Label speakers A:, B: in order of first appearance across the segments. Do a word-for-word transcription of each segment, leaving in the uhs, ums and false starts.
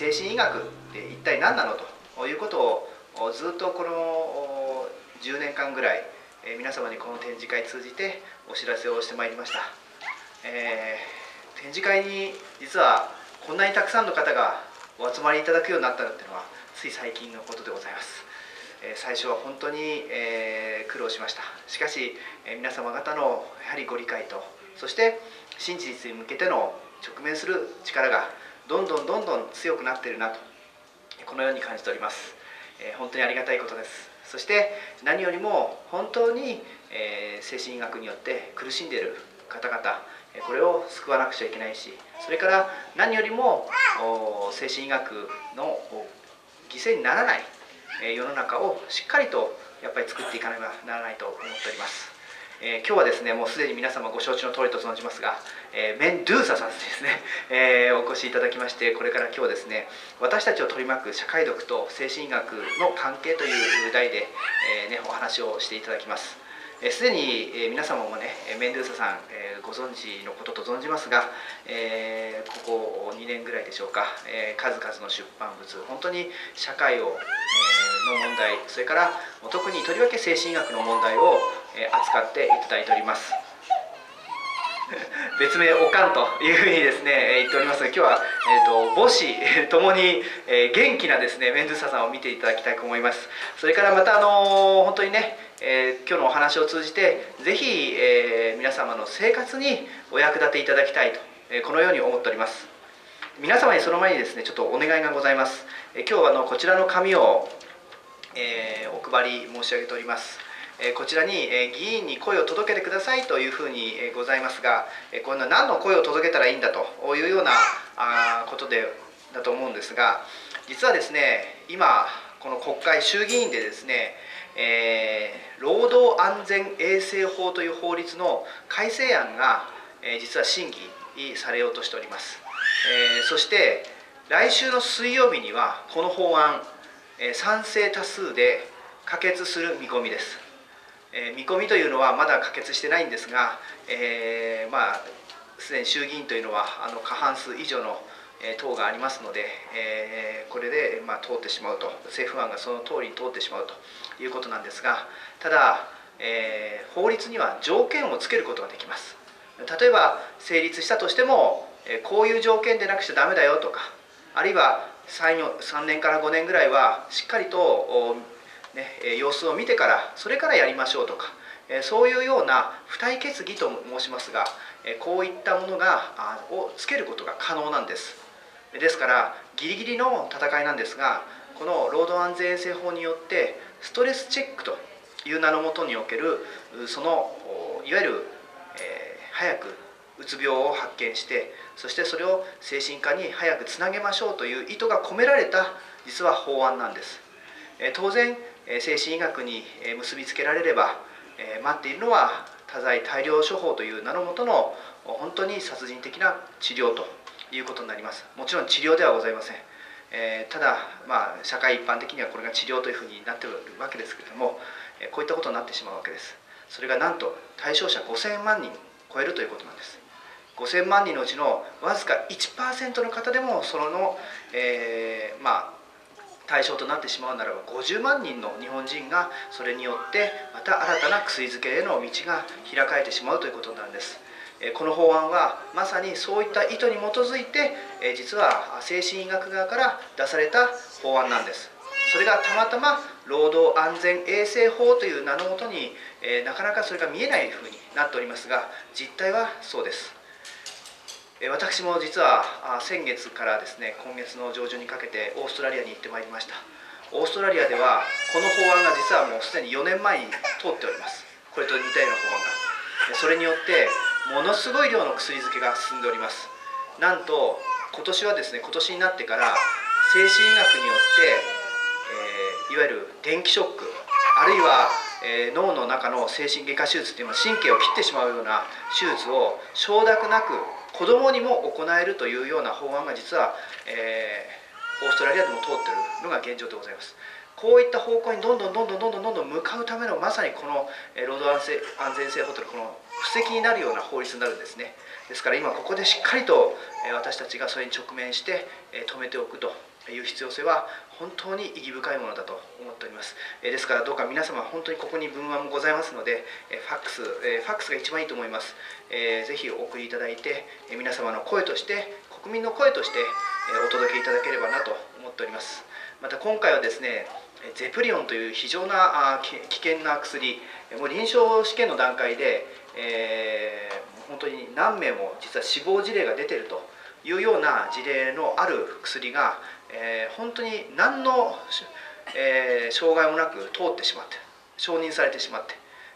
A: 精神医学って一体何なのということをずっとこのじゅうねんかんぐらい皆様にこの展示会通じてお知らせをしてまいりました。えー、展示会に実はこんなにたくさんの方がお集まりいただくようになったっていうのはつい最近のことでございます。えー、最初は本当に、えー、苦労しました。しかし、えー、皆様方のやはりご理解と、そして真実に向けての直面する力がどんどんどんどん強くなっているなと、このように感じております。えー、本当にありがたいことです。そして何よりも本当に、えー、精神医学によって苦しんでいる方々、これを救わなくちゃいけないし、それから何よりも精神医学の犠牲にならない世の中をしっかりとやっぱり作っていかねばならないと思っております。えー、今日はですね、もうすでに皆様ご承知の通りと存じますが、えー、メンドゥーサさんですね、えー、お越しいただきまして、これから今日ですね、私たちを取り巻く社会読と精神医学の関係という題で、えーね、お話をしていただきます。すでに皆様もね、メンドゥーサさんご存知のことと存じますが、えー、ここにねんぐらいでしょうか、えー、数々の出版物、本当に社会を、えー、の問題、それから特にとりわけ精神医学の問題を、えー、扱っていただいております。別名おかんというふうにですね言っておりますが、今日は、えー、と母子ともに、えー、元気なですねメンドゥーサさんを見ていただきたいと思います。それからまた、あのー、本当にね、えー、今日のお話を通じてぜひ、えー、皆様の生活にお役立ていただきたいと、えー、このように思っております。皆様にその前にですねちょっとお願いがございます。えー、今日はあのこちらの紙を、えー、お配り申し上げております。こちらに議員に声を届けてくださいというふうにございますが、この何の声を届けたらいいんだというようなことでだと思うんですが、実はですね今この国会衆議院でですね、えー、労働安全衛生法という法律の改正案が、えー、実は審議されようとしております。えー、そして来週の水曜日にはこの法案、えー、賛成多数で可決する見込みです。えー、見込みというのはまだ可決してないんですが、えー、まあすでに衆議院というのはあの過半数以上の、えー、党がありますので、えー、これで、まあ、通ってしまうと、政府案がその通りに通ってしまうということなんですが、ただ、えー、法律には条件をつけることができます。例えば成立したとしても、えー、こういう条件でなくちゃダメだよとか、あるいはさんねんからごねんぐらいはしっかりとね、様子を見てからそれからやりましょうとか、そういうような付帯決議と申しますが、こういったものがをつけることが可能なんです。ですからギリギリの戦いなんですが、この労働安全衛生法によってストレスチェックという名のもとにおけるそのいわゆる、えー、早くうつ病を発見して、そしてそれを精神科に早くつなげましょうという意図が込められた実は法案なんです。当然精神医学に結びつけられれば待っているのは多剤大量処方という名のもとの本当に殺人的な治療ということになります。もちろん治療ではございません。えー、ただ、まあ、社会一般的にはこれが治療というふうになっているわけですけれども、こういったことになってしまうわけです。それがなんと対象者ごせんまんにん超えるということなんです。ごせんまんにんのうちのわずか いちパーセント の方でもその、えー、まあ対象となってしまうならばごじゅうまんにんの日本人がそれによってまた新たな薬漬けへの道が開かれてしまうということなんです。この法案はまさにそういった意図に基づいて実は精神医学側から出された法案なんです。それがたまたま労働安全衛生法という名のもとになかなかそれが見えないふうになっておりますが、実態はそうです。私も実は先月からですね今月の上旬にかけてオーストラリアに行ってまいりました。オーストラリアではこの法案が実はもうすでによねんまえに通っております。これと似たような法案が、それによってものすごい量の薬漬けが進んでおります。なんと今年はですね今年になってから精神医学によって、えー、いわゆる電気ショック、あるいは、えー、脳の中の精神外科手術というのは神経を切ってしまうような手術を承諾なく子どもにも行えるというような法案が実は、えー、オーストラリアでも通っているのが現状でございます。こういった方向にどんどんどんどんどんどんどんどん向かうためのまさにこの労働安全性法というこの布石になるような法律になるんですね。ですから今ここでしっかりと私たちがそれに直面して止めておくという必要性は本当に意義深いものだと思っております。ですからどうか皆様本当にここに文案もございますので、ファックス、ファックスが一番いいと思います。ぜひお送りいただいて、皆様の声として、国民の声としてお届けいただければなと思っております。また今回はですね、ゼプリオンという非常な危険な薬、もう臨床試験の段階で、えー、本当に何名も実は死亡事例が出ているというような事例のある薬が、えー、本当に何の、えー、障害もなく通ってしまって、承認されてしまって、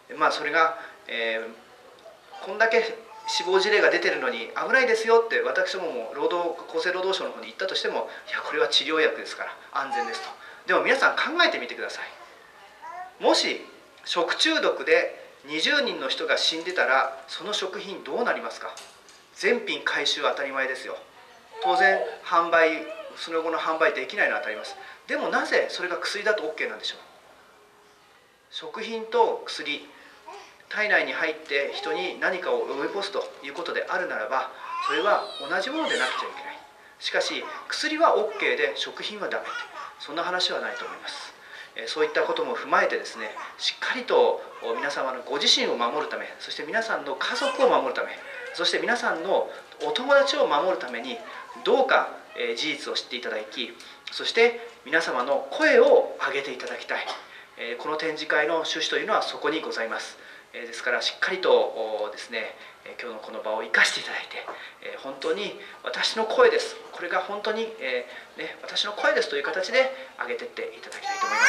A: まあ、それが、えー、こんだけ死亡事例が出てるのに危ないですよって私どもも労働厚生労働省の方に言ったとしても、いやこれは治療薬ですから安全ですと。でも皆さん考えてみてください。もし食中毒でにじゅうにんの人が死んでたら、その食品どうなりますか。全品回収当たり前ですよ。当然販売、その後の販売できないのは当たります。でもなぜそれが薬だと オーケー なんでしょう。食品と薬、体内に入って人に何かを及ぼすということであるならば、それは同じものでなくちゃいけない。しかし薬は オーケー で食品はダメ、そんな話はないと思います。そういったことも踏まえてですね、しっかりと皆様のご自身を守るため、そして皆さんの家族を守るため、そして皆さんのお友達を守るために、どうか事実を知っていただき、そして皆様の声を上げていただきたい。この展示会の趣旨というのはそこにございます。ですからしっかりとですね、今日のこの場を生かしていただいて、本当に私の声です、これが本当に、えーね、私の声ですという形で上げていっていただきたいと思います。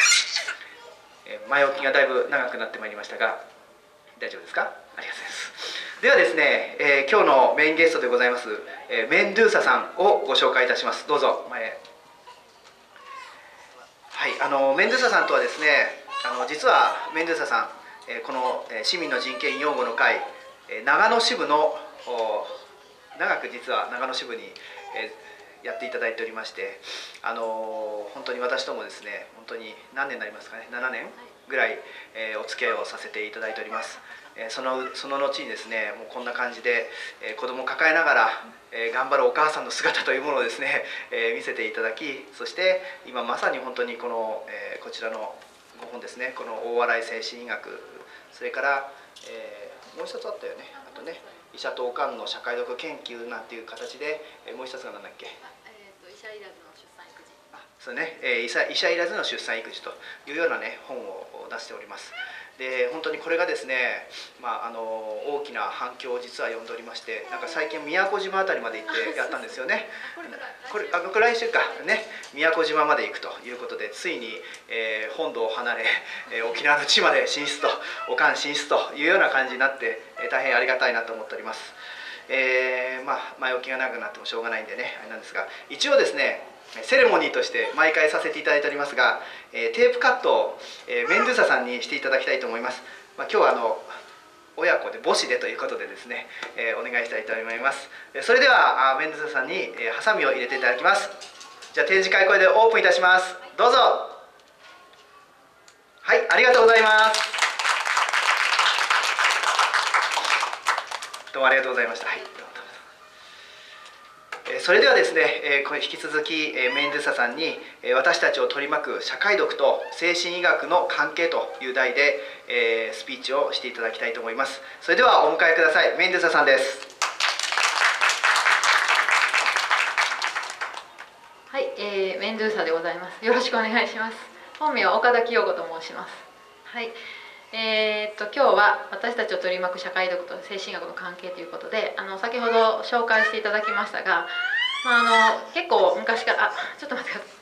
A: 前置きがだいぶ長くなってまいりましたが、大丈夫ですか。ありがとうございます。ではですね、えー、今日のメインゲストでございます、えー、メンドゥーサさんをご紹介いたします。どうぞ前へ。はい、あのメンドゥーサさんとはですね、あの実はメンドゥーサさん、この市民の人権擁護の会長野支部の長く実は長野支部にやっていただいておりまして、あの本当に私ともですね、本当に何年になりますかね、ななねんぐらいお付き合いをさせていただいております。そのその後にですね、もうこんな感じで子供を抱えながら頑張るお母さんの姿というものをですね見せていただき、そして今まさに本当にこのこちらのご本ですね、この大洗精神医学、それから、えー、もう一つあったよね、あとね、医者とおかんの社会読研究なんていう形で、えー、もう一つが何だっけ、
B: えー、と医者いらずの出産育児、
A: あそうね、えー、医者医者いらずの出産育児というようなね本を出しております。で本当にこれがですね、まあ、あの大きな反響を実は呼んでおりまして、なんか最近宮古島あたりまで行ってやったんですよね。これあこれ来週かね、宮古島まで行くということで、ついに、えー、本土を離れ、えー、沖縄の地まで進出と、おかん進出というような感じになって、えー、大変ありがたいなと思っております。えー、まあ前置きが長くなってもしょうがないんでねあれなんですが、一応ですねセレモニーとして毎回させていただいておりますが、えー、テープカットを、えー、メンドゥーサさんにしていただきたいと思います。まあ、今日はあの親子で母子でということでですね、えー、お願いしたいと思います。それではメンドゥーサさんに、えー、ハサミを入れていただきます。じゃあ展示会これでオープンいたします。どうぞ。はい、ありがとうございます。どうもありがとうございました。はい、それではですね、これ引き続きメンドゥーサさんに私たちを取り巻く社会読と精神医学の関係という題でスピーチをしていただきたいと思います。それではお迎えください。メンドゥーサさんです。
B: はい、えー、メンドゥーサでございます。よろしくお願いします。本名は岡田清子と申します。はい、えー、っと今日は私たちを取り巻く社会読と精神医学の関係ということで、あの先ほど紹介していただきましたが、まあ、あの結構昔からあちょっと待ってください。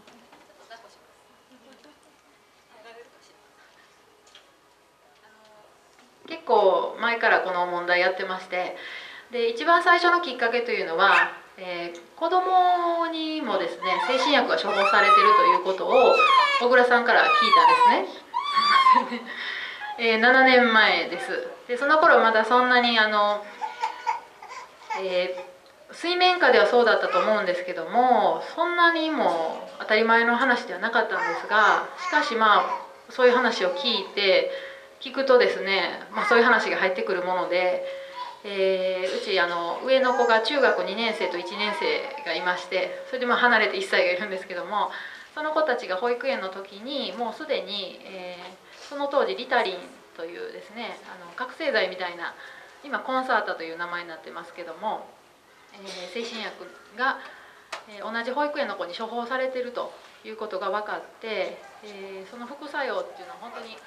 B: 結構前からこの問題やってまして、で一番最初のきっかけというのは、えー、子どもにもですね精神薬が処方されているということを小倉さんから聞いたんですね。えー、ななねんまえです。でその頃まだそんなにあの、えー、水面下ではそうだったと思うんですけども、そんなにも当たり前の話ではなかったんですが、しかしまあそういう話を聞いて聞くとですね、まあ、そういう話が入ってくるもので、 えーうちあの上の子が中学にねん生といちねん生がいまして、それでまあ離れていっさいがいるんですけども、その子たちが保育園の時にもうすでに、えーその当時リタリンというですね、あの覚醒剤みたいな、今コンサータという名前になってますけども、えー精神薬が、えー同じ保育園の子に処方されているということが分かって、えーその副作用っていうのは本当にいい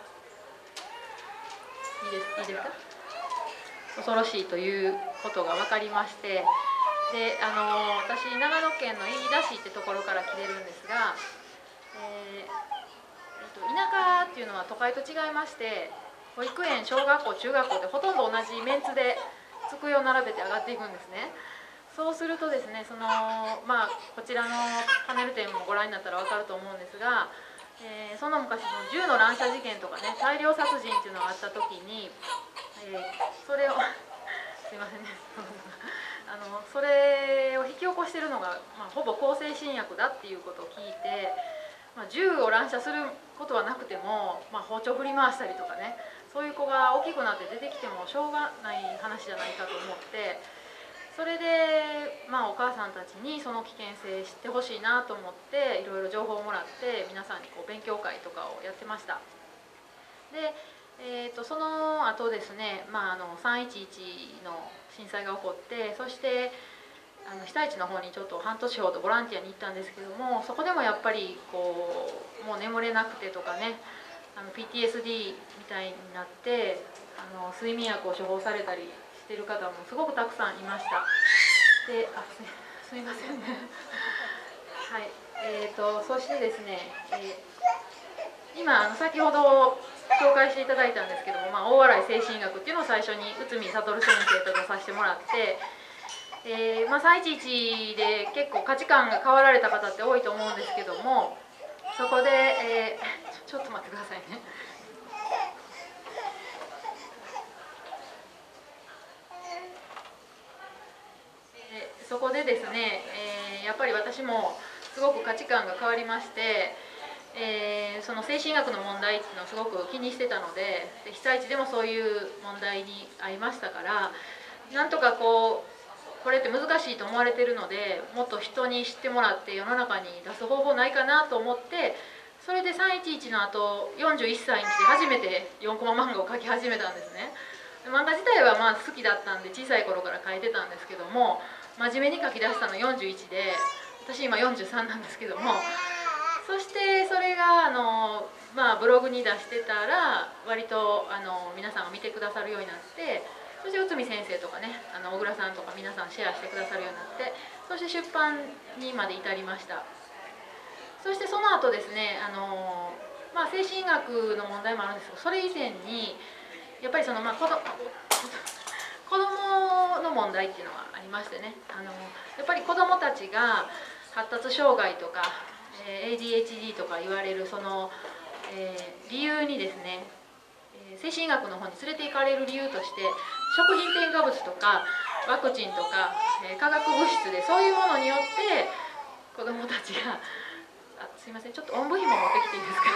B: ですいいですか、恐ろしいということが分かりまして、であの私長野県の飯田市ってところから来てるんですが、えーえっと田舎っていうのは都会と違いまして、保育園小学校中学校でほとんど同じメンツで机を並べて上がっていくんですね。そうするとですね、そのまあこちらのパネル展もご覧になったら分かると思うんですが、えーその昔の銃の乱射事件とかね、大量殺人っていうのがあった時に、えーそれをすいませんねあのそれを引き起こしているのが、まあ、ほぼ向精神薬だっていうことを聞いて、まあ、銃を乱射することはなくても、まあ、包丁振り回したりとかね、そういう子が大きくなって出てきてもしょうがない話じゃないかと思って、それで、まあ、お母さんたちにその危険性知ってほしいなと思っていろいろ情報をもらって皆さんにこう勉強会とかをやってました。でえー、とその後ですね、まあ、あのさんいちいちの震災が起こって、そしてあの被災地の方にちょっと半年ほどボランティアに行ったんですけども、そこでもやっぱりこうもう眠れなくてとかね、あの ピーティーエスディー みたいになってあの睡眠薬を処方されたりしてる方もすごくたくさんいました。で、あ、す、すみませんねはい、えー、とそしてですね、えー、今あの先ほど紹介していただいたんですけども、まあ、大洗精神医学っていうのを最初に内海悟先生と出させてもらって、えーまあ、さんいちいちで結構価値観が変わられた方って多いと思うんですけども、そこで、えー、ちょちょっと待ってくださいね。えー、そこでですね、えー、やっぱり私もすごく価値観が変わりまして、えー、その精神医学の問題っていうのをすごく気にしてたので、で被災地でもそういう問題に遭いましたから、なんとかこうこれって難しいと思われてるので、もっと人に知ってもらって世の中に出す方法ないかなと思って、それでさんいちいちの後よんじゅういっさいにして初めてよんコマ漫画を描き始めたんですね。漫画自体はまあ好きだったんで小さい頃から描いてたんですけども、真面目に描き出したのよんじゅういちで、私今よんじゅうさんなんですけども、そしてそれがあの、まあ、ブログに出してたら割とあの皆さんが見てくださるようになって、そして内海先生とかね、あの小倉さんとか皆さんシェアしてくださるようになって、そして出版にまで至りました。そしてその後ですね、あの、まあ、精神医学の問題もあるんですけど、それ以前にやっぱりその、まあ、子ど子供の問題っていうのはありましてね、あのやっぱり子どもたちが発達障害とか エーディーエイチディー とか言われるその、えー、理由にですね、精神医学の方に連れて行かれる理由として、食品添加物とかワクチンとか、えー、化学物質でそういうものによって子どもたちが、あ、すいません、ちょっとおんぶひも持ってきていいですか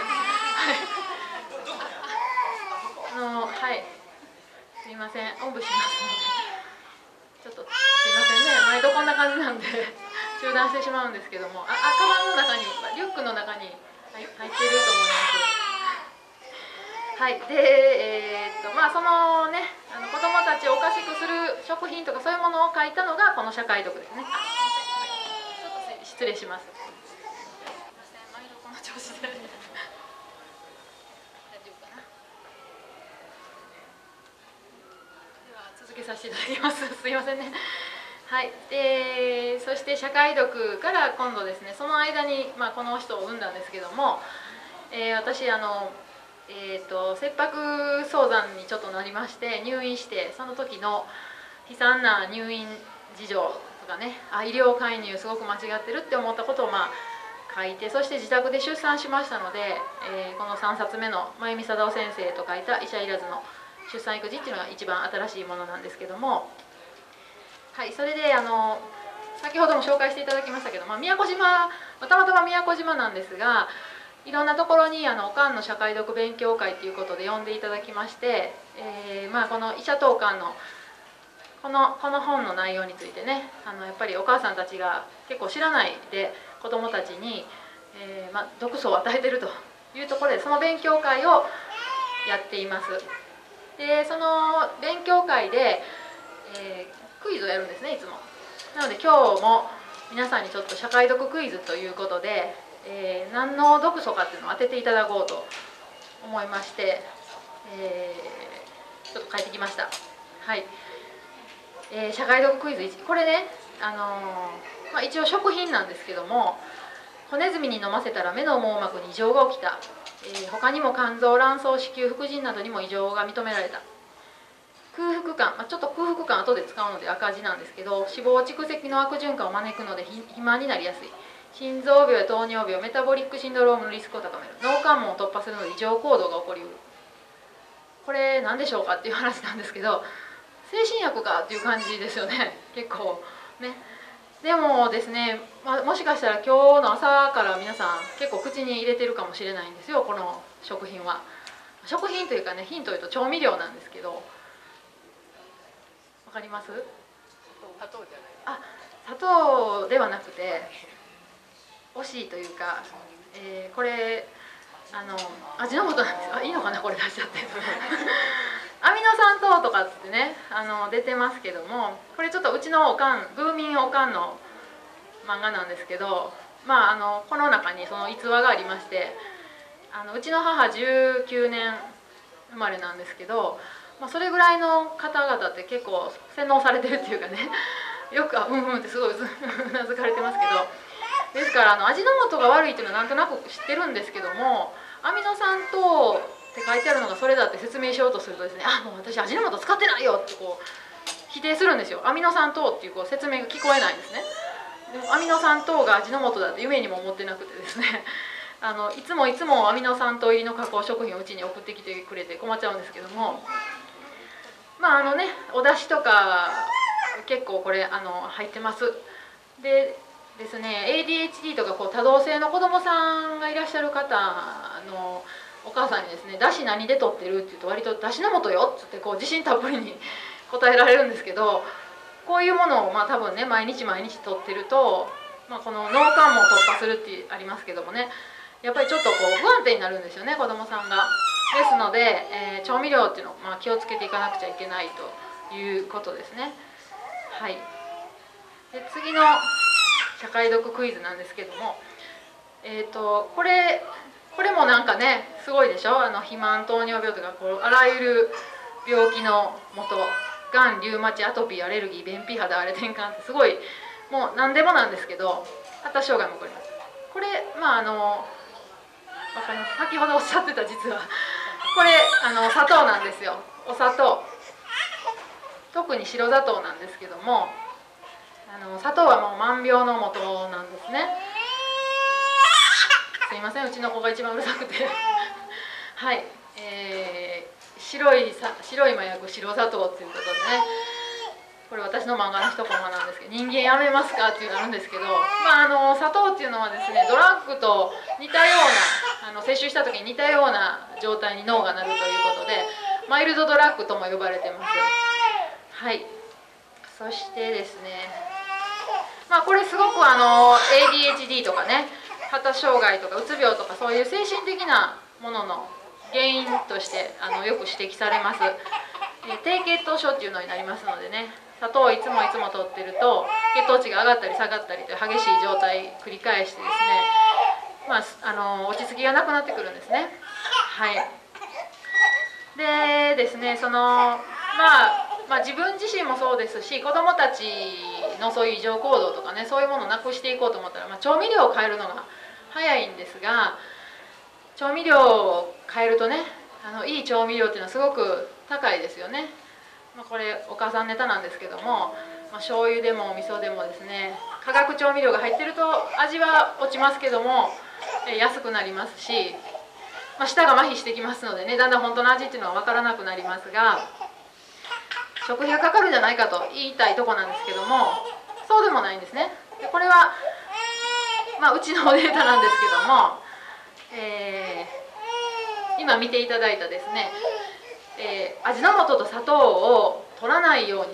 B: あのはいすいません、おんぶしますので、ちょっとすいませんね、毎度こんな感じなんで中断してしまうんですけども、あ、あ、カバンの中に、リュックの中に入っていると思います。はい、で、えー、っとまあそのね、あの子どもたちをおかしくする食品とかそういうものを書いたのがこの社会読ですね。ちょっと失礼します。毎度この調子で大丈夫かな。では続けさせていただきます。すいませんね。はい、でそして社会読から今度ですね、その間に、まあ、この人を産んだんですけども、えー、私あのえーと、切迫早産にちょっとなりまして入院して、その時の悲惨な入院事情とかね、あ、医療介入すごく間違ってるって思ったことをまあ書いて、そして自宅で出産しましたので、えー、このさんさつめの真由美貞夫先生と書いた医者いらずの出産育児っていうのが一番新しいものなんですけども、はい、それであの先ほども紹介していただきましたけど、まあ、宮古島、たまたま宮古島なんですが、いろんなところにあのおかんの社会読勉強会ということで呼んでいただきまして、えーまあ、この医者とおかんのこのこの本の内容についてね、あのやっぱりお母さんたちが結構知らないで子どもたちに、えーまあ、毒素を与えてるというところで、その勉強会をやっています。でその勉強会で、えー、クイズをやるんですね、いつも。なので今日も皆さんにちょっと社会読クイズということで、えー、何の毒素かっていうのを当てていただこうと思いまして、えー、ちょっと書いてきました。はい、えー、社会読クイズいち、これね、あのーまあ、一応食品なんですけども、子ネズミに飲ませたら目の網膜に異常が起きた、えー、他にも肝臓、卵巣、子宮、副腎などにも異常が認められた。空腹感、まあ、ちょっと空腹感後で使うので赤字なんですけど、脂肪蓄積の悪循環を招くので肥満になりやすい。心臓病や糖尿病、メタボリックシンドロームのリスクを高める。脳関門を突破するので異常行動が起こりうる。これ何でしょうかっていう話なんですけど、精神薬かっていう感じですよね、結構ね。でもですね、まあ、もしかしたら今日の朝から皆さん結構口に入れてるかもしれないんですよ、この食品は。食品というかね、ヒント言うと調味料なんですけど、わかります？
C: 砂糖じゃない。
B: あ、砂糖ではなくて惜しいというか、えー、これあの味の素なんです。あ、いいのかなこれ出しちゃってアミノ酸糖とかっつってね、あの出てますけども、これちょっとうちのおかん、ブーミンおかんの漫画なんですけど、まああのこの中にその逸話がありまして、あのうちの母じゅうきゅうねん生まれなんですけど、まあ、それぐらいの方々って結構洗脳されてるっていうかね、よくあうんうんってすごいうなずかれてますけど、ですからあの味の素が悪いっていうのはなんとなく知ってるんですけども、アミノ酸糖って書いてあるのがそれだって説明しようとするとですね、あ、もう私味の素使ってないよってこう否定するんですよ。アミノ酸糖っていうこう説明が聞こえないんですね。でもアミノ酸糖が味の素だって夢にも思ってなくてですねあのいつもいつもアミノ酸糖入りの加工食品をうちに送ってきてくれて困っちゃうんですけども、まああのね、お出汁とか結構これあの入ってます。でですね、エーディーエイチディー とかこう多動性の子どもさんがいらっしゃる方のお母さんにですね、だし何で取ってるって言うと割とだしの素よっつってこう自信たっぷりに答えられるんですけど、こういうものをまあ多分ね毎日毎日取ってると、まあ、この脳関門を突破するってありますけどもね、やっぱりちょっとこう不安定になるんですよね、子どもさんが。ですので、えー、調味料っていうのをまあ気をつけていかなくちゃいけないということですね。はい、で次の社会読クイズなんですけども、えーと、これこれもなんかねすごいでしょ。あの肥満、糖尿病とかこうあらゆる病気のもと、がん、リウマチ、アトピー、アレルギー、便秘、肌荒れ、転換ってすごいもう何でもなんですけど、発達障害も起こります。これまああのわかります。先ほどおっしゃってた実はこれあの砂糖なんですよ。お砂糖、特に白砂糖なんですけども、あの砂糖はもう万病の元なんですね。すいません、うちの子が一番うるさくてはい、えー、白いさ白い麻薬白砂糖っていうことでね、これ私の漫画の一コマなんですけど、人間やめますかっていうのがあるんですけど、まあ、あの砂糖っていうのはですね、ドラッグと似たような、あの摂取した時に似たような状態に脳がなるということで、マイルドドラッグとも呼ばれてます。はい、そしてですね、まあ、これすごくあの エーディーエイチディー とかね、発達障害とかうつ病とかそういう精神的なものの原因としてあのよく指摘されます。え低血糖症っていうのになりますのでね、砂糖をいつもいつも取ってると血糖値が上がったり下がったりという激しい状態繰り返してですね、まあ、あの落ち着きがなくなってくるんですね。はい、でですね、そのまあまあ、自分自身もそうですし、子どもたちのそういう異常行動とかね、そういうものをなくしていこうと思ったら、まあ、調味料を変えるのが早いんですが、調味料を変えるとね、あのいい調味料っていうのはすごく高いですよね。まあ、これお母さんネタなんですけども、まあ、醤油でもお味噌でもですね、化学調味料が入ってると味は落ちますけども安くなりますし、まあ、舌が麻痺してきますのでね、だんだん本当の味っていうのは分からなくなりますが、食費がかかるんじゃないかと言いたいとこなんですけども、そうでもないんですね。でこれは、まあ、うちのデータなんですけども、えー、今見ていただいたですね、えー、味の素と砂糖を取らないようにする、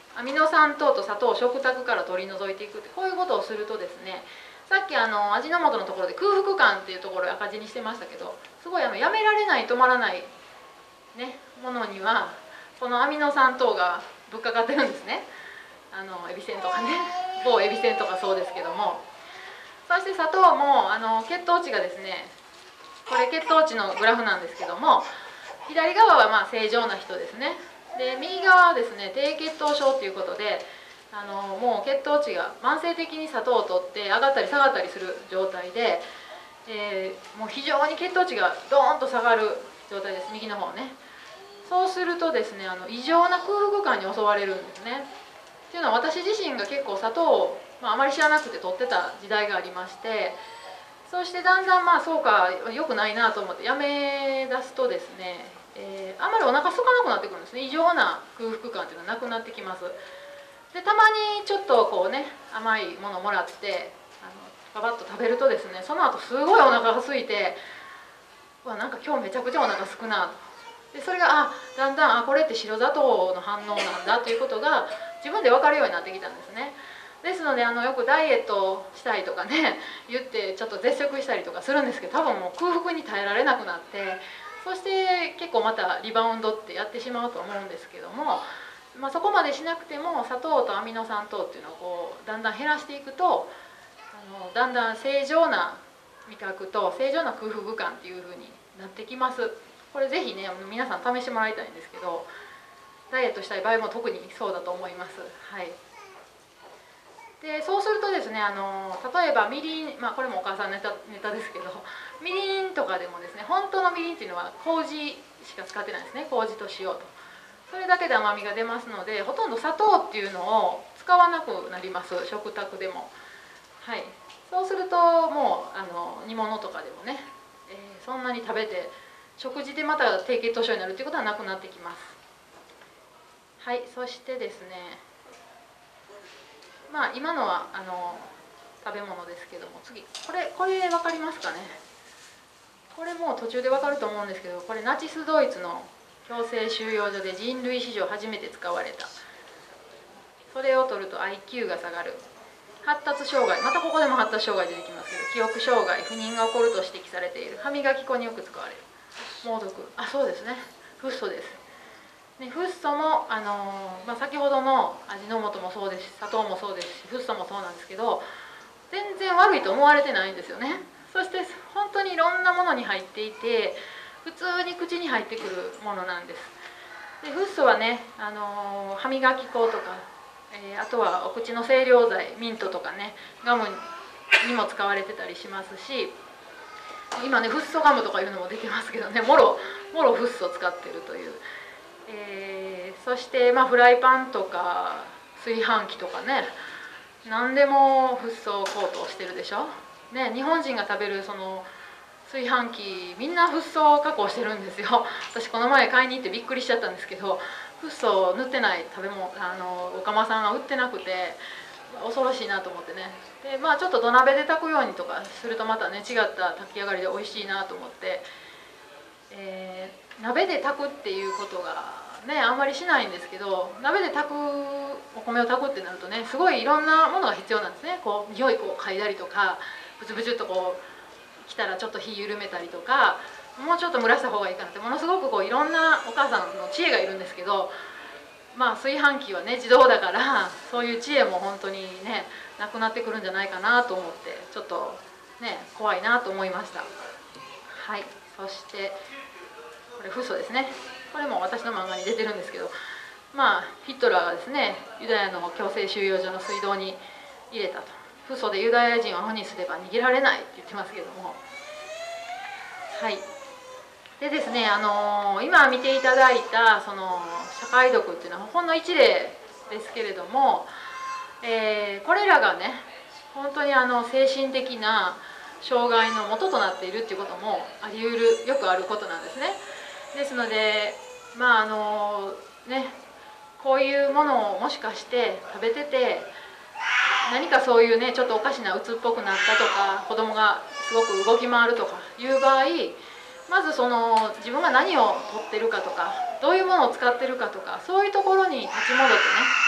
B: アミノ酸等と砂糖を食卓から取り除いていくって、こういうことをするとですね、さっきあの味の素のところで空腹感っていうところを赤字にしてましたけど、すごいあのやめられない止まらない、ね、ものにはこのアミノ酸等がぶっかかってるんですね。あのエビせんとかね、某エビせんとかそうですけども、そして砂糖もあの血糖値がですね、これ血糖値のグラフなんですけども、左側はまあ正常な人ですね。で右側はですね低血糖症ということで、あのもう血糖値が慢性的に砂糖を取って上がったり下がったりする状態で、えー、もう非常に血糖値がドーンと下がる状態です。右の方ね。そうするとですね、あの異常な空腹感に襲われるんですね。っていうのは、私自身が結構砂糖を、まあ、あまり知らなくて取ってた時代がありまして、そしてだんだんまあそうか良くないなと思ってやめ出すとですね、えー、あまりお腹空かなくなってくるんですね。異常な空腹感っていうのはなくなってきます。でたまにちょっとこうね甘いものをもらってあのパパッと食べるとですね、その後すごいお腹が空いて、うわなんか今日めちゃくちゃお腹すくなと。でそれがあだんだんあこれって白砂糖の反応なんだということが自分で分かるようになってきたんですね。ですのであのよくダイエットしたいとかね言ってちょっと絶食したりとかするんですけど、多分もう空腹に耐えられなくなって、そして結構またリバウンドってやってしまうと思うんですけども、まあ、そこまでしなくても砂糖とアミノ酸等っていうのをこうだんだん減らしていくと、あのだんだん正常な味覚と正常な空腹感っていう風になってきます。これぜひね皆さん試してもらいたいんですけど、ダイエットしたい場合も特にそうだと思います。はい。でそうするとですね、あの例えばみりん、まあ、これもお母さんネタネタですけど、みりんとかでもですね、本当のみりんっていうのは麹しか使ってないんですね。麹と塩と、それだけで甘みが出ますので、ほとんど砂糖っていうのを使わなくなります、食卓でも。はい、そうするともうあの煮物とかでもね、えー、そんなに食べて食事でまた低血糖症になるっていうことはなくなってきます。はい、そしてですね、まあ今のはあの食べ物ですけども、次これこれ分かりますかね。これもう途中で分かると思うんですけど、これナチスドイツの強制収容所で人類史上初めて使われた。それを取ると アイキュー が下がる。発達障害、またここでも発達障害出てきますけど、記憶障害、不妊が起こると指摘されている。歯磨き粉によく使われる。猛毒、あそうですね、フッ素です。ね、フッ素も、あのーまあ、先ほどの味の素もそうですし、砂糖もそうですし、フッ素もそうなんですけど、全然悪いと思われてないんですよね。そして本当にいろんなものに入っていて、普通に口に入ってくるものなんです。でフッ素はね、あのー、歯磨き粉とか、えー、あとはお口の清涼剤、ミントとかね、ガムにも使われてたりしますし、今ねフッ素ガムとかいうのも出てますけどね、もろもろフッ素を使ってるという。えー、そして、まあ、フライパンとか炊飯器とかね、何でもフッ素高騰してるでしょ、ね、日本人が食べるその炊飯器みんなフッ素加工してるんですよ。私この前買いに行ってびっくりしちゃったんですけど、フッ素塗ってない食べ物、あのお釜さんが売ってなくて恐ろしいなと思ってね。でまあちょっと土鍋で炊くようにとかするとまたね違った炊き上がりで美味しいなと思って、えー、鍋で炊くっていうことがねあんまりしないんですけど、鍋で炊くお米を炊くってなるとね、すごいいろんなものが必要なんですね。こう匂いこう嗅いだりとか、ブチブチっとこう来たらちょっと火緩めたりとか、もうちょっと蒸らした方がいいかなって、ものすごくこういろんなお母さんの知恵がいるんですけど、まあ炊飯器はね自動だからそういう知恵も本当にねなくなってくるんじゃないかなと思って、ちょっとね怖いなと思いました。はい、そしてこれフッ素ですね。これも私の漫画に出てるんですけど、まあヒットラーがですねユダヤの強制収容所の水道に入れたと。フッ素でユダヤ人を保にすれば逃げられないって言ってますけども、はい。でですね、あのー、今見ていただいたその社会毒っていうのはほんの一例ですけれども、えー、これらがね本当にあの精神的な障害の元となっているっていうこともあり得る、よくあることなんですね。ですのでまああのねこういうものをもしかして食べてて何かそういうねちょっとおかしな鬱っぽくなったとか、子供がすごく動き回るとかいう場合、まずその自分が何を取ってるかとか、どういうものを使ってるかとか、そういうところに立ち戻ってね、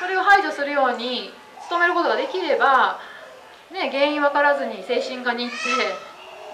B: それを排除するように努めることができれば、ね、原因分からずに精神科に行って、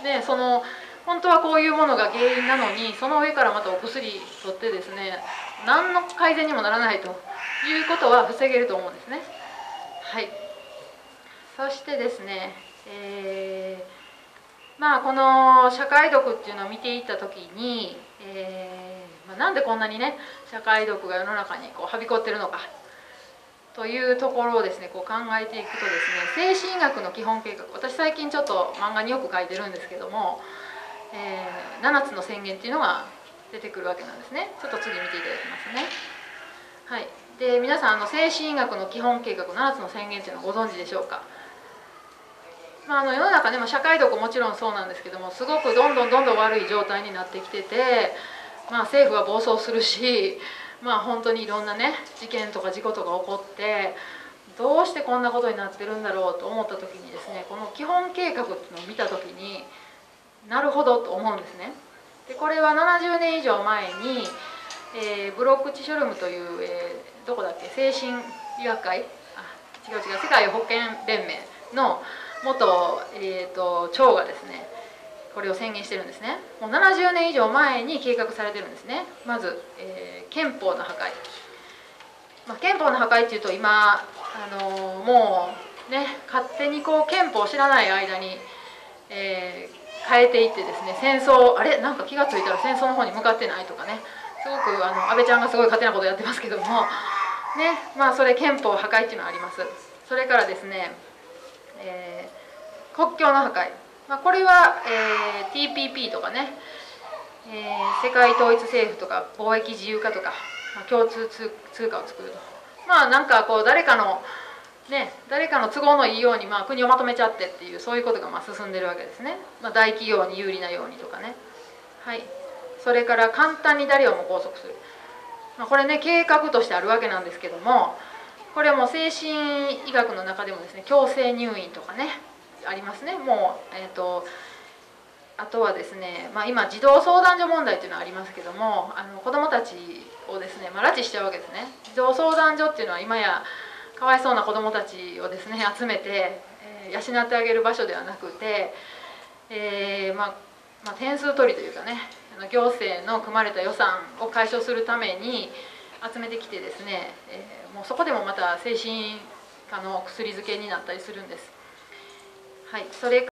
B: ね、その本当はこういうものが原因なのにその上からまたお薬取ってですね、何の改善にもならないということは防げると思うんですね。はい、そしてですね、えー、まあこの社会毒っていうのを見ていった時に、えーまあ、なんでこんなにね社会毒が世の中にこうはびこってるのかというところをですねこう考えていくとですね、精神医学の基本計画、私最近ちょっと漫画によく書いてるんですけども、えー、ななつの宣言っていうのが出てくるわけなんですね。ちょっと次見ていただきますね。はい、で皆さんあの精神医学の基本計画ななつの宣言っていうのをご存知でしょうか。まあ、あの世の中でも社会毒もちろんそうなんですけども、すごくどんどんどんどん悪い状態になってきてて、まあ、政府は暴走するし、まあ、本当にいろんなね事件とか事故とか起こって、どうしてこんなことになってるんだろうと思った時にですね、この基本計画っていうのを見た時になるほどと思うんですね。でこれはななじゅうねん以上前に、えー、ブロックチショルムという、えー、どこだっけ精神医学会あ違う違う世界保健連盟の元、えー、と長がですねこれを宣言してるんですね。もうななじゅうねん以上前に計画されてるんですね。まず、えー、憲法の破壊、まあ、憲法の破壊っていうと今、あのー、もうね勝手にこう憲法を知らない間に、えー変えていってですね、戦争あれなんか気が付いたら戦争の方に向かってないとかね、すごくあの安倍ちゃんがすごい勝手なことやってますけどもね、まあそれ憲法破壊っていうのがあります。それからですね、えー、国境の破壊、まあ、これは、えー、ティーピーピー とかね、えー、世界統一政府とか貿易自由化とか、まあ、共通通貨を作ると、まあなんかこう誰かのね、誰かの都合のいいように、まあ、国をまとめちゃってっていうそういうことがまあ進んでるわけですね。まあ、大企業に有利なようにとかね、はい、それから簡単に誰をも拘束する、まあ、これね計画としてあるわけなんですけども、これはもう精神医学の中でもですね強制入院とかねありますね。もう、えーと、あとはですね、まあ、今児童相談所問題っていうのはありますけども、あの子どもたちをですね、まあ、拉致しちゃうわけですね。児童相談所っていうのは今やかわいそうな子どもたちをですね集めて、えー、養ってあげる場所ではなくて、えーまあまあ、点数取りというかね、行政の組まれた予算を解消するために集めてきてですね、えー、もうそこでもまた精神科の薬漬けになったりするんです。はい、それから、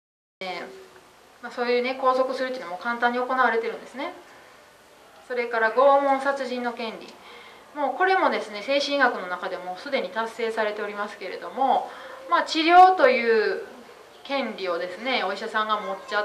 B: ねまあ、そういうね拘束するっていうのも簡単に行われてるんですね。それから拷問殺人の権利、もうこれもですね精神医学の中でもすでに達成されておりますけれども、まあ、治療という権利をですねお医者さんが持っちゃって、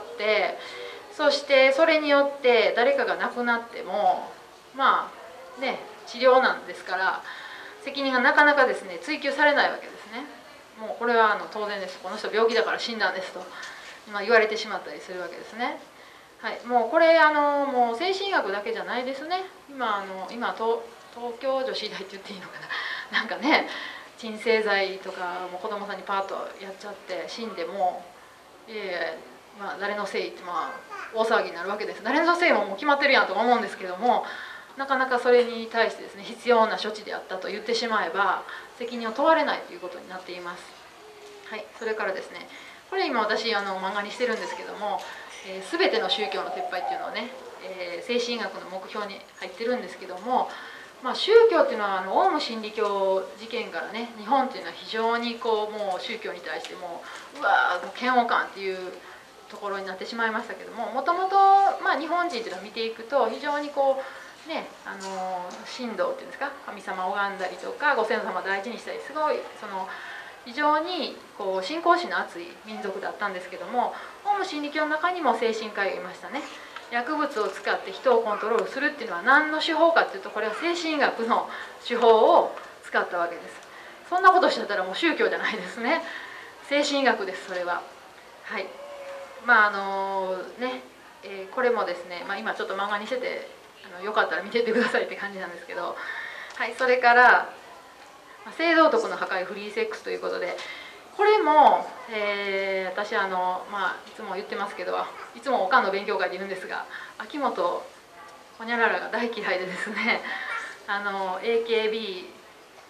B: そしてそれによって誰かが亡くなってもまあね治療なんですから責任がなかなかですね追及されないわけですね。もうこれはあの当然です。この人病気だから死んだんですと、まあ、言われてしまったりするわけですね。はい、もうこれあのもう精神医学だけじゃないですね。今あの今と東京女子医大って言っていいのかな、なんかね鎮静剤とかも子供さんにパーッとやっちゃって死んでもいやいや、まあ、誰のせいってまあ大騒ぎになるわけです。誰のせいももう決まってるやんと思うんですけども、なかなかそれに対してですね必要な処置であったと言ってしまえば責任を問われないということになっています。はい、それからですねこれ今私あの漫画にしてるんですけども、えー、全ての宗教の撤廃っていうのをね、えー、精神医学の目標に入ってるんですけども、まあ、宗教っていうのはあのオウム真理教事件からね日本っていうのは非常にこうもう宗教に対してもううわー嫌悪感っていうところになってしまいましたけども、もともと日本人っていうのを見ていくと非常にこうねあの神道っていうんですか、神様を拝んだりとかご先祖様を大事にしたりすごいその非常にこう信仰心の厚い民族だったんですけども、オウム真理教の中にも精神科医がいましたね。薬物を使って人をコントロールするっていうのは何の手法かっていうと、これは精神医学の手法を使ったわけです。そんなことしちゃったらもう宗教じゃないですね。精神医学です、それは。はい、まああのね、えー、これもですね、まあ、今ちょっと漫画にしててあのよかったら見てってくださいって感じなんですけど、はい、それから性道徳の破壊フリーセックスということで、これも、えー、私あの、まあ、いつも言ってますけどいつもおかんの勉強会で言うんですが、秋元ほにゃららが大嫌いでですねあの エーケービー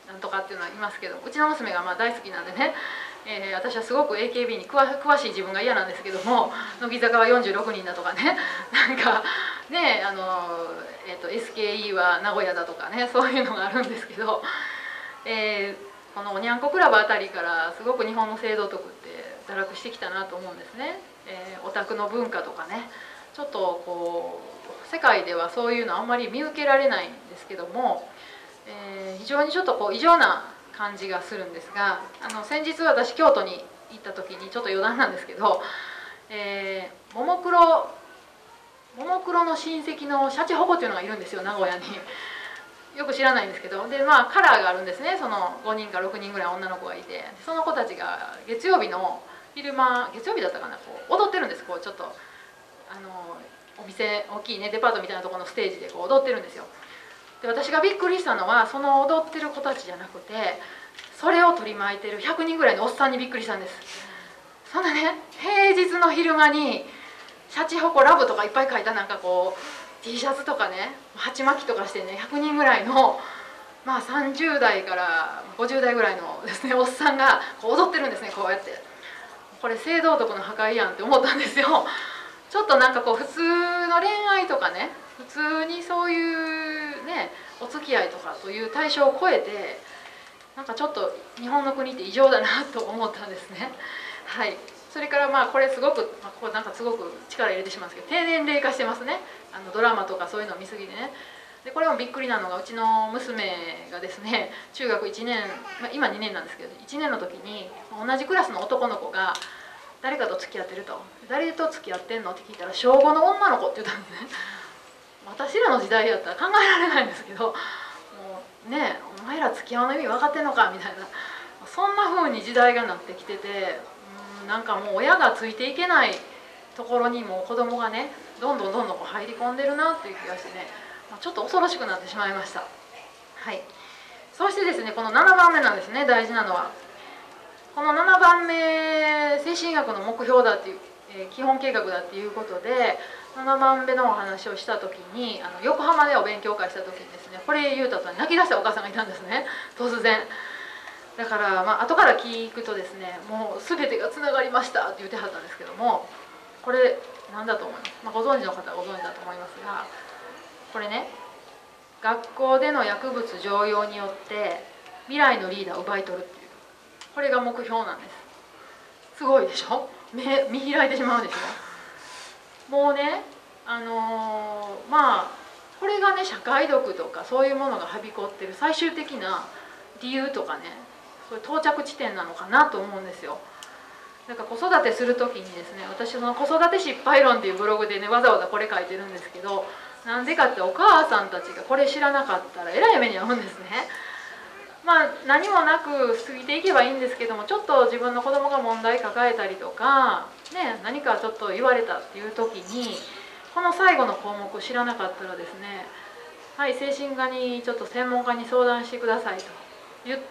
B: なんとかっていうのはいますけど、うちの娘がまあ大好きなんでね、えー、私はすごく エーケービー に詳しい自分が嫌なんですけども、乃木坂はよんじゅうろくにんだとかね、なんかねあの、えー、と エスケーイー は名古屋だとかね、そういうのがあるんですけど、えー、このおにゃんこクラブあたりからすごく日本の制度徳って堕落してきたなと思うんですね。えー、オタクの文化とかね、ちょっとこう世界ではそういうのあんまり見受けられないんですけども、えー、非常にちょっとこう異常な感じがするんですが、あの先日私京都に行った時にちょっと余談なんですけど、えー、ももクロももクロの親戚のシャチホコっていうのがいるんですよ、名古屋に。よく知らないんですけど、でまあカラーがあるんですね。そのごにんかろくにんぐらい女の子がいて、その子たちが月曜日の昼間、月曜日だったかな、こう踊ってるんです。こうちょっとあのお店、大きいねデパートみたいなところのステージでこう踊ってるんですよ。で私がびっくりしたのは、その踊ってる子たちじゃなくて、それを取り巻いてるひゃくにんぐらいのおっさんにびっくりしたんです。そんなね、平日の昼間にシャチホコラブとかいっぱい書いたなんかこう T シャツとかね、鉢巻きとかしてね、ひゃくにんぐらいの、まあ、さんじゅう代からごじゅう代ぐらいのですねおっさんがこう踊ってるんですね。こうやって、これ性道徳の破壊やんって思ったんですよ。ちょっとなんかこう普通の恋愛とかね、普通にそういうねお付き合いとかという対象を超えて、なんかちょっと日本の国って異常だなと思ったんですね。はい。それからまあこれすごく、まあ、ここなんかすごく力入れてしまうんですけど、低年齢化してますね。あのドラマとかそういうのを見過ぎてね。でこれもびっくりなのが、うちの娘がですね、中学いちねん、まあ、今にねんなんですけど、いちねんの時に同じクラスの男の子が誰かと付き合ってると。誰と付き合ってんのって聞いたら、小ごの女の子って言ったんですね。私らの時代やったら考えられないんですけど、もうね、お前ら付き合うの意味分かってんのかみたいな、そんな風に時代がなってきてて、うん、なんかもう親がついていけないところにも子供がね、どんどんどんどん入り込んでるなっていう気がしてね、ちょっと恐ろしくなってしまいました。はい。そしてですね、このななばんめなんですね、大事なのは。このななばんめ、精神医学の目標だっていう、えー、基本計画だっていうことで、ななばんめのお話をした時に、あの横浜でお勉強会した時にですね、これ言うたと泣き出したお母さんがいたんですね、突然。だから、まあ後から聞くとですね、もう全てがつながりましたって言ってはったんですけども、これ何だと思います？まあ、ご存知の方はご存知だと思いますが、これね、学校での薬物常用によって未来のリーダーを奪い取るっていう、これが目標なんです。すごいでしょ。目見開いてしまうでしょ。もうね、あのー、まあこれがね、社会毒とかそういうものがはびこってる最終的な理由とかね、そういう到着地点なのかなと思うんですよ。だから子育てする時にですね、私その子育て失敗論っていうブログでね、わざわざこれ書いてるんですけど、なんでかって、お母さんたちがこれ知らなかったらえらい目に遭うんですね。まあ何もなく過ぎていけばいいんですけども、ちょっと自分の子供が問題抱えたりとか、ね、何かちょっと言われたっていう時に、この最後の項目を知らなかったらですね、はい、精神科にちょっと専門家に相談してくださいと言って、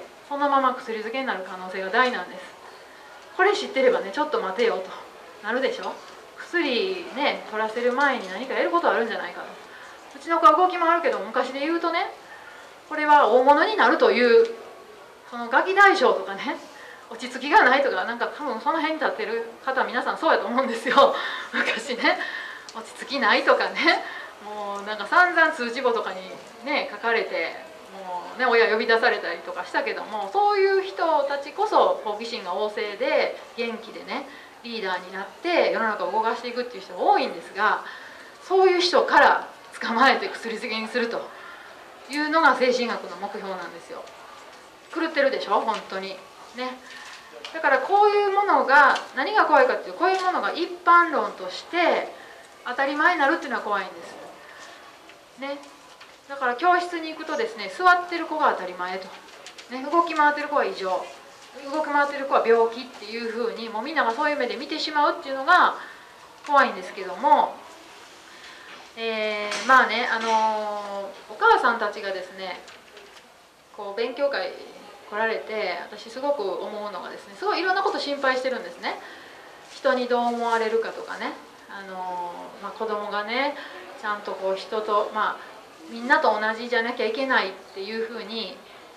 B: そのまま薬漬けになる可能性が大なんです。これ知ってればね、ちょっと待てよとなるでしょ。薬ね、取らせる前に何かやることあるんじゃないかと。うちの子は動き回るけど、昔で言うとね、これは大物になるという、そのガキ大将とかね、落ち着きがないとか、なんか多分その辺に立ってる方皆さんそうやと思うんですよ。昔ね、落ち着きないとかね、もうなんか散々通知簿とかにね書かれて、もうね親呼び出されたりとかしたけども、そういう人たちこそ好奇心が旺盛で元気でね、リーダーになって世の中を動かしていくっていう人が多いんですが、そういう人から捕まえて薬漬けにするというのが精神学の目標なんですよ。狂ってるでしょ本当にね。だからこういうものが何が怖いかっていう、こういうものが一般論として当たり前になるっていうのは怖いんですね。だから教室に行くとですね、座ってる子が当たり前と、ね、動き回ってる子は異常、動き回ってる子は病気っていうふうに、もうみんながそういう目で見てしまうっていうのが怖いんですけども、えー、まあね、あのー、お母さんたちがですね、こう勉強会来られて、私すごく思うのがですね、すごいいろんなこと心配してるんですね。人にどう思われるかとかね、あのーまあ、子供がねちゃんとこう人と、まあ、みんなと同じじゃなきゃいけないっていうふうに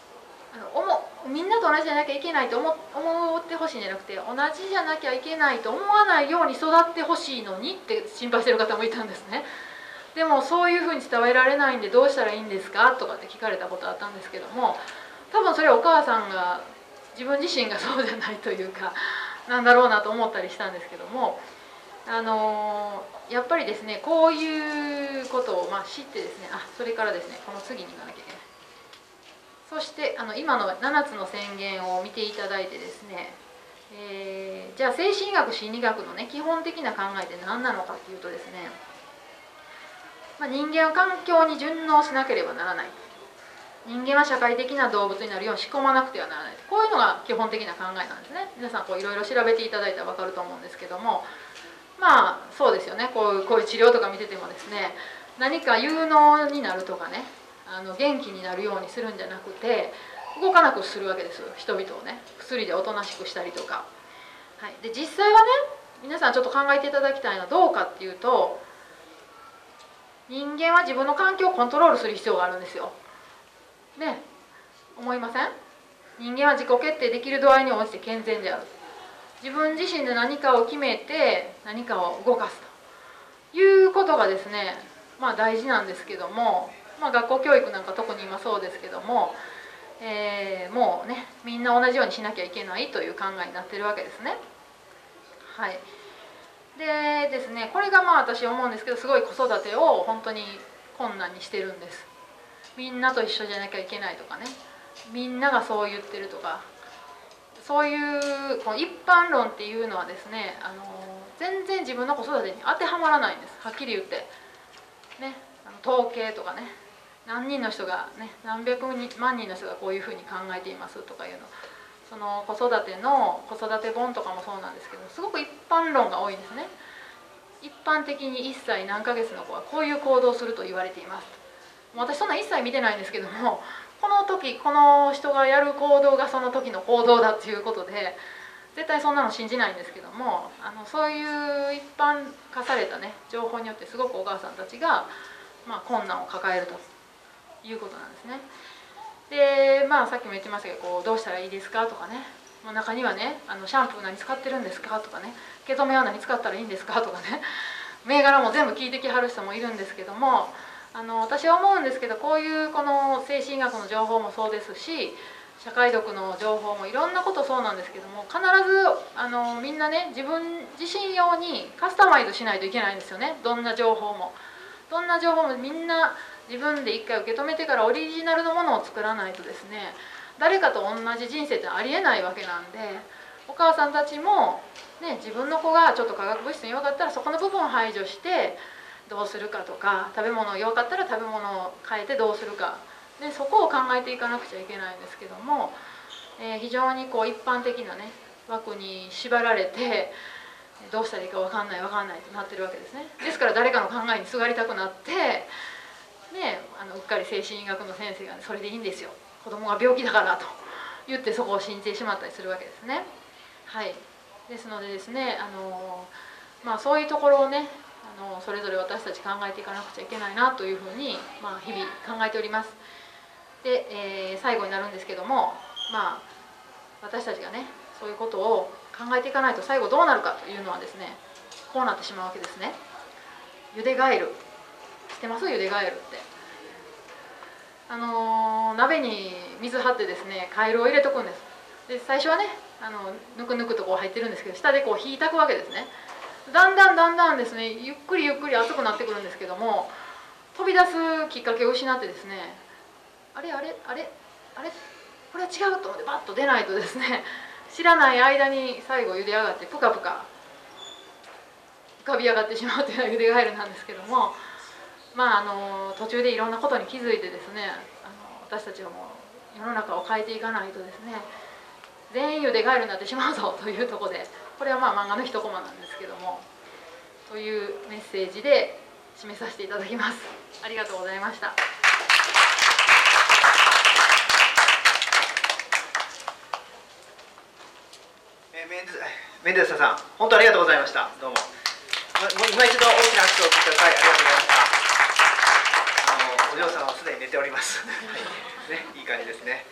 B: あの思みんなと同じじゃなきゃいけないと思思ってほしいんじゃなくて、同じじゃなきゃいけないと思わないように育ってほしいのにって心配してる方もいたんですね。でもそういうふうに伝えられないんでどうしたらいいんですかとかって聞かれたことあったんですけども、多分それはお母さんが自分自身がそうじゃないというかなんだろうなと思ったりしたんですけども、あのー、やっぱりですね、こういうことをまあ知ってですね、あ、それからですね、この次に行かなきゃいけない。そしてあの今のななつの宣言を見ていただいてですね、えー、じゃあ精神医学心理学のね基本的な考えって何なのかっていうとですね、まあ、人間は環境に順応しなければならない、人間は社会的な動物になるように仕込まなくてはならない、こういうのが基本的な考えなんですね。皆さんこういろいろ調べていただいたら分かると思うんですけども、まあそうですよね、こういう、こういう治療とか見ててもですね、何か有能になるとかね、あの元気になるようにするんじゃなくて動かなくするわけです、人々をね、薬でおとなしくしたりとか、はい、で実際はね、皆さんちょっと考えていただきたいのはどうかっていうと、人間は自分の環境をコントロールする必要があるんですよ。ね、思いません？人間は自己決定できる度合いに応じて健全である。自分自身で何かを決めて何かを動かすということがですね、まあ大事なんですけども、まあ、学校教育なんか特に今そうですけども、えー、もうねみんな同じようにしなきゃいけないという考えになってるわけですね。はい。でですね、これがまあ私思うんですけど、すごい子育てを本当に困難にしてるんです。みんなと一緒じゃなきゃいけないとかね、みんながそう言ってるとか、そういうこの一般論っていうのはですね、あの全然自分の子育てに当てはまらないんです、はっきり言ってね。あの統計とかね、何人の人がね、何百万人の人がこういうふうに考えていますとかいうの、その子育ての子育て本とかもそうなんですけど、すごく一般論が多いんですね。一般的にいっさい何ヶ月の子はこういう行動をすると言われています。私そんないっさい見てないんですけども、この時この人がやる行動がその時の行動だっていうことで絶対そんなの信じないんですけども、あのそういう一般化されたね情報によってすごくお母さんたちが、まあ、困難を抱えるということなんですね。でまあさっきも言ってましたけど、こうどうしたらいいですかとかね、もう中にはね、あのシャンプー何使ってるんですかとかね、毛染めは何使ったらいいんですかとかね、銘柄も全部聞いてきはる人もいるんですけども、あの私は思うんですけど、こういうこの精神医学の情報もそうですし、社会読の情報もいろんなことそうなんですけども、必ずあのみんなね自分自身用にカスタマイズしないといけないんですよね。どんな情報もどんな情報もみんな自分で一回受け止めてからオリジナルのものを作らないとですね、誰かと同じ人生ってありえないわけなんで、お母さんたちも、ね、自分の子がちょっと化学物質に弱かったらそこの部分を排除してどうするかとか、食べ物弱かったら食べ物を変えてどうするかで、そこを考えていかなくちゃいけないんですけども、えー、非常にこう一般的なね枠に縛られてどうしたらいいか分かんない分かんないとなってるわけですね。ですから誰かの考えにすがりたくなってね、あのうっかり精神医学の先生が、ね、それでいいんですよ、子供が病気だからと言ってそこを信じてしまったりするわけですね。はい。ですのでですね、あのまあそういうところをね、あのそれぞれ私たち考えていかなくちゃいけないなというふうに、まあ、日々考えております。で、えー、最後になるんですけども、まあ私たちがねそういうことを考えていかないと最後どうなるかというのはですね、こうなってしまうわけですね。ゆでガエル知ってます？ゆでガエルって、あのー、鍋に水張ってですねカエルを入れとくんです。で最初はねあのぬくぬくとこう入ってるんですけど、下でこう火炊くわけですね。だんだんだんだんですねゆっくりゆっくり熱くなってくるんですけども、飛び出すきっかけを失ってですね、あれあれあれあれこれは違うと思ってバッと出ないとですね、知らない間に最後茹で上がってプカプカ浮かび上がってしまうというのがゆでガエルなんですけども、まああの途中でいろんなことに気づいてですね、あの私たちはもう世の中を変えていかないとですね、全員ゆでガエルになってしまうぞというところで、これはまあ漫画の一コマなんですけども、というメッセージで締めさせていただきます。ありがとうございました。
A: メンデルサさん、本当ありがとうございました。どうも。今一度大きな拍手をお送りください。ありがとうございました。あのお嬢さんはすでに寝ております。はい、ね、いい感じですね。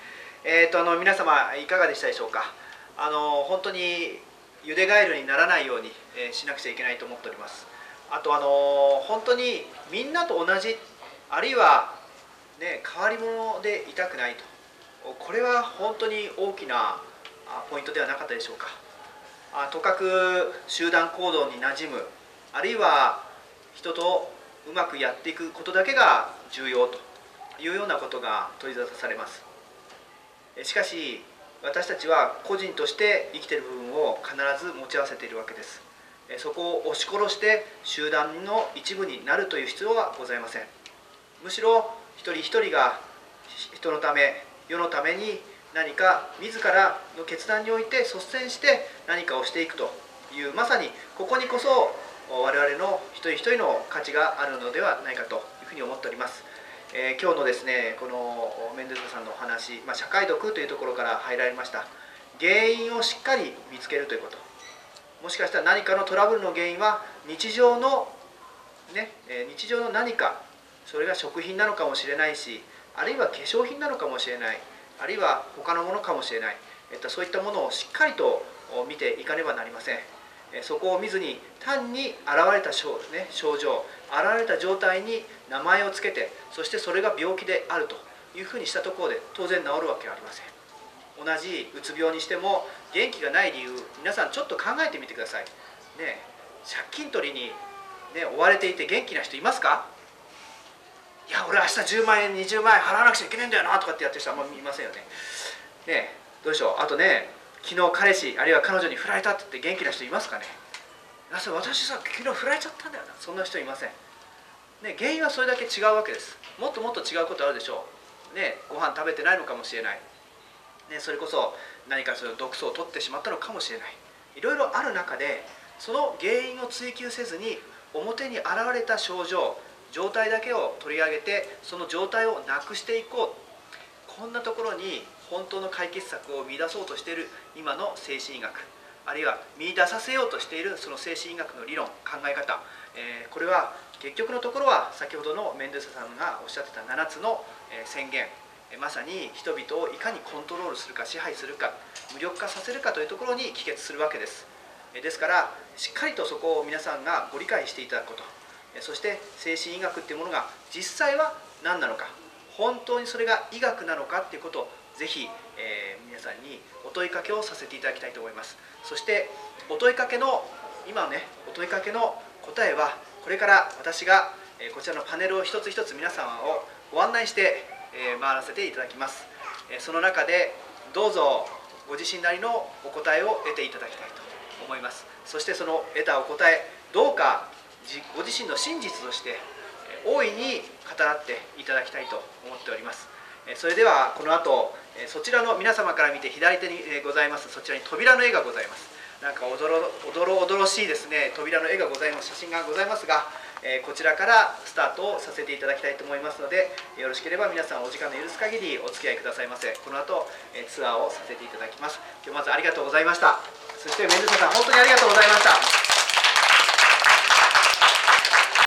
A: えー、とあの皆様いかがでしたでしょうか。あの本当にゆでガエルにならないように、えー、しなくちゃいけないと思っております。あとあの本当にみんなと同じ、あるいは、ね、変わり者でいたくないと、これは本当に大きなポイントではなかったでしょうか。あとかく集団行動に馴染む、あるいは人とうまくやっていくことだけが重要というようなことが取り沙汰されます。しかし私たちは個人として生きている部分を必ず持ち合わせているわけです。そこを押し殺して集団の一部になるという必要はございません。むしろ一人一人が人のため世のために何か自らの決断において率先して何かをしていくという、まさにここにこそ我々の一人一人の価値があるのではないかというふうに思っております。えー、今日のですねこのメンドゥーザさんのお話、まあ、社会読というところから入られました。原因をしっかり見つけるということ、もしかしたら何かのトラブルの原因は日常の、ね、日常の何か、それが食品なのかもしれないし、あるいは化粧品なのかもしれない、あるいは他のものかもしれない、えっと、そういったものをしっかりと見ていかねばなりません。そこを見ずに単に現れた 症,、ね、症状、現れた状態に名前をつけて、そしてそれが病気であるというふうにしたところで当然治るわけはありません。同じうつ病にしても元気がない理由、皆さんちょっと考えてみてください。ね、借金取りに、ね、追われていて元気な人いますか？いや、俺明日じゅうまんえんにじゅうまんえん払わなくちゃいけないんだよなとかってやってる人あんまりいませんよね。ね、どうでしょう。あとね、昨日彼氏あるいは彼女に振られたって言って元気な人いますかね。私さ、昨日振られちゃったんだよな、そんな人いません。ね、原因はそれだけ違うわけです。もっともっと違うことあるでしょう。ね、ご飯食べてないのかもしれない。ね、それこそ何かその毒素を取ってしまったのかもしれない。いろいろある中で、その原因を追求せずに表に現れた症状、状態だけを取り上げて、その状態をなくしていこう、こんなところに本当の解決策を見出そうとしている今の精神医学、あるいは見出させようとしているその精神医学の理論、考え方、えー、これは結局のところは先ほどのメンドゥーザさんがおっしゃってたななつの宣言、まさに人々をいかにコントロールするか、支配するか、無力化させるかというところに帰結するわけです。ですからしっかりとそこを皆さんがご理解していただくこと、そして精神医学っていうものが実際は何なのか、本当にそれが医学なのかっていうことをぜひ、えー、皆さんにお問いかけをさせていただきたいと思います。そしてお問いかけの今のねお問いかけの答えは、これから私がこちらのパネルを一つ一つ皆様をご案内して回らせていただきます。その中でどうぞご自身なりのお答えを得ていただきたいと思います。そしてその得たお答え、どうかご自身の真実として大いに語らっていただきたいと思っております。それではこの後そちらの皆様から見て左手にございますそちらに扉の絵がございます。なんかおどろおどろおどろしいですね、扉の絵がございます、写真がございますが、えこちらからスタートをさせていただきたいと思いますので、よろしければ皆さんお時間の許す限りお付き合いくださいませ。この後ツアーをさせていただきます。今日まずありがとうございました。そしてメンドゥーザさん、本当にありがとうございました。